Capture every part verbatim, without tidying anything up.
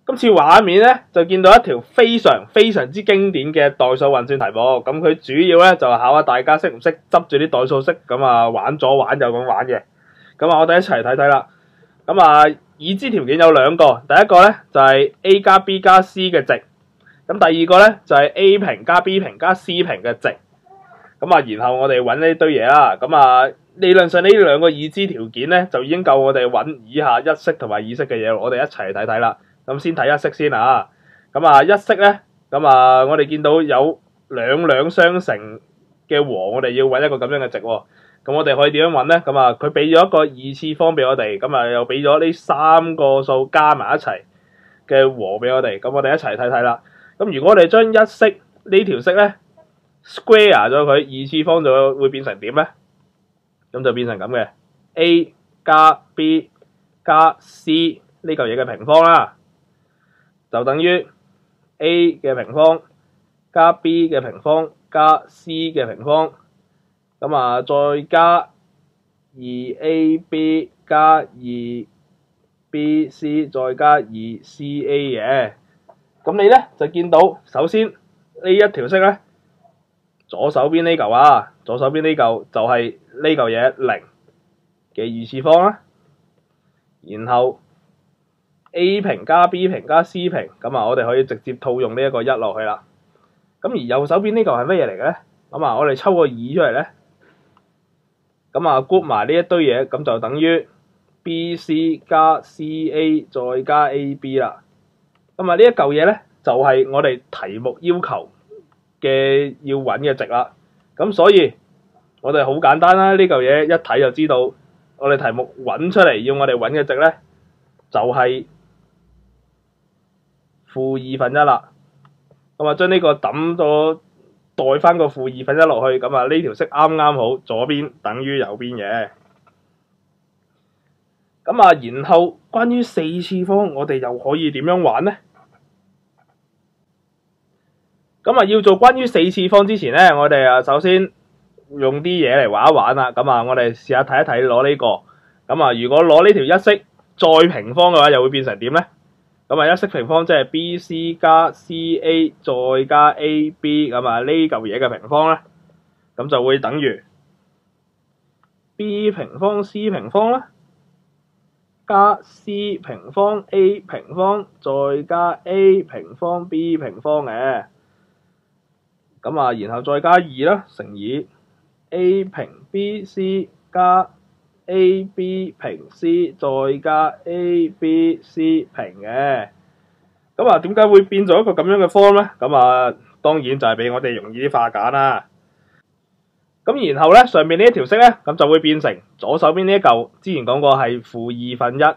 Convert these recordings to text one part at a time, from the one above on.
今次畫面咧就見到一條非常非常之經典嘅代數運算題目，咁佢主要咧就考下大家識唔識執住啲代數式咁啊玩左玩右咁玩嘅。咁啊，我哋一齊睇睇啦。咁啊，已知條件有兩個，第一個咧就係 a 加 b 加 c 嘅值，咁第二個咧就係 a 平加 b 平加 c 平嘅值。咁啊，然後我哋揾呢堆嘢啦。咁啊，理論上呢兩個已知條件咧就已經夠我哋揾以下一式同埋二式嘅嘢，我哋一齊睇睇啦。咁先睇一式先啊。咁啊，一式咧，咁啊，我哋見到有兩兩相乘嘅和，我哋要揾一個咁樣嘅值喎。咁我哋可以點樣揾咧？咁啊，佢俾咗一個二次方俾我哋，咁啊又俾咗呢三個數加埋一齊嘅和俾我哋。咁我哋一齊睇睇啦。咁如果我哋將一式呢條式咧 square 咗佢，二次方就會變成點咧？咁就變成咁嘅 a 加 b 加 c 呢嚿嘢嘅平方啦。就等於 a 嘅平方加 b 嘅平方加 c 嘅平方，咁啊再加二 a b 加二 b c 再加二 c a 嘅。咁你咧就見到首先呢一條式咧，左手邊呢嚿啊，左手邊呢嚿就係呢嚿嘢零嘅二次方啦。然後a 平加 b 平加 c 平，咁啊我哋可以直接套用呢一個一落去啦。咁而右手邊呢嚿係乜嘢嚟嘅咧？咁啊我哋抽個二出嚟咧，咁啊 group 埋呢一堆嘢，咁就等於 b c 加 c a 再加 a b 啦。咁啊呢一嚿嘢咧就係、是、我哋題目要求嘅要揾嘅值啦。咁所以我哋好簡單啦，呢嚿嘢一睇就知道，我哋題目揾出嚟要我哋揾嘅值咧就係、是負二分一啦。咁啊將呢個抌咗代翻個負二分一落去，咁啊呢條式啱啱好左邊等於右邊嘅。咁啊然後關於四次方我哋又可以點樣玩呢？咁啊要做關於四次方之前咧，我哋啊首先用啲嘢嚟玩一玩啦。咁啊我哋試下睇一睇攞呢個。咁啊如果攞呢條一式再平方嘅話，又會變成點咧？咁啊一式平方即係 b c 加 c a 再加 a b， 咁啊呢嚿嘢嘅平方咧，咁就會等於 b 平方 c 平方啦，加 c 平方 a 平方再加 a 平方 b 平方嘅。咁啊然後再加二啦，乘以 a 平 b c 加a b 平 c 再加 a b c 平嘅。咁啊點解會變咗一個咁樣嘅 form 咧？咁啊當然就係俾我哋容易啲化簡啦。咁然後咧上面呢一條式咧，咁就會變成左手邊呢一嚿，之前講過係負二分一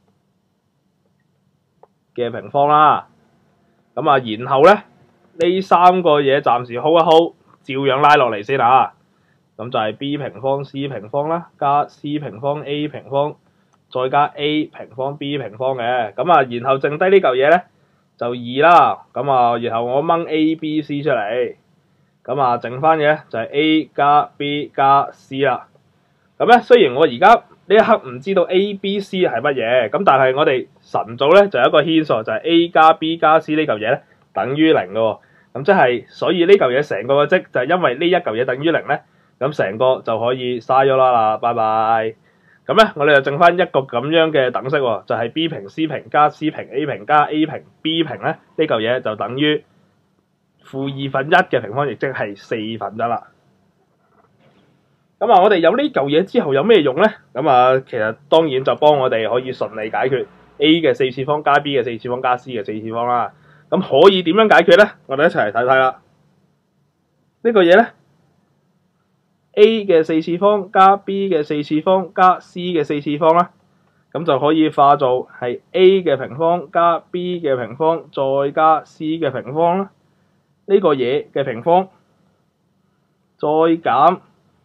嘅平方啦。咁啊然後咧呢三個嘢暫時 hold 一 hold， 照樣拉落嚟先啊。咁就係 b 平方 c 平方啦，加 c 平方 a 平方，再加 a 平方 b 平方嘅。咁啊，然後剩低呢嚿嘢咧就二啦。咁啊，然後我掹 a b c 出嚟，咁啊，剩翻嘅就係 a 加 b 加 c 啦。咁咧，雖然我而家呢一刻唔知道 a b c 係乜嘢，咁但係我哋晨早咧就有一個牽數，就係 a 加 b 加 c 呢嚿嘢咧等於零嘅喎。咁即係，所以呢嚿嘢成個嘅積就係因為呢一嚿嘢等於零咧。咁成個就可以嘥咗啦啦，拜拜。咁咧，我哋就剩翻一個咁樣嘅等式喎，就係 b 平 c 平加 c 平 a 平加 a 平 b 平咧，呢嚿嘢就等於負二分一嘅平方，亦即係四分一啦。咁啊，我哋有呢嚿嘢之後有咩用咧？咁啊，其實當然就幫我哋可以順利解決 a 嘅四次方加 b 嘅四次方加 c 嘅四次方啦。咁可以點樣解決咧？我哋一齊嚟睇睇啦。呢個嘢咧。a 嘅四次方加 b 嘅四次方加 c 嘅四次方啦，咁就可以化做係 a 嘅平方加 b 嘅平方再加 c 嘅平方啦。呢個嘢嘅平方再減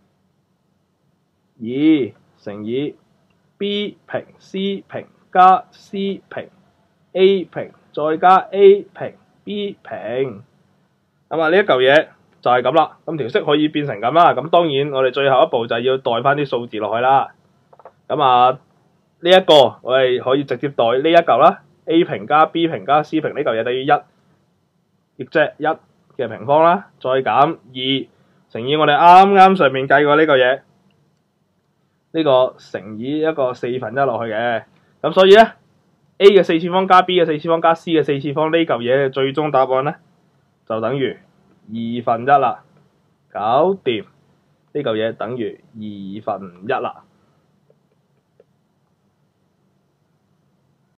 二乘以 b 平 c 平加 c 平 a 平再加 a 平 b 平。咁啊呢一嚿嘢就係咁啦，咁條式可以變成咁啦。咁當然我哋最後一步就係要代翻啲數字落去啦。咁啊呢一個我哋可以直接代呢一嚿啦 A 平加 B 平加 C 平呢嚿嘢等於一，亦即係一嘅平方啦，再減二乘以我哋啱啱上面計過呢個嘢，呢、呢個乘以一個四分一落去嘅，咁所以咧 A 嘅四次方加 B 嘅四次方加 C 嘅四次方呢嚿嘢嘅最終答案咧就等於二分一啦，搞掂，呢嚿嘢等於二分一啦。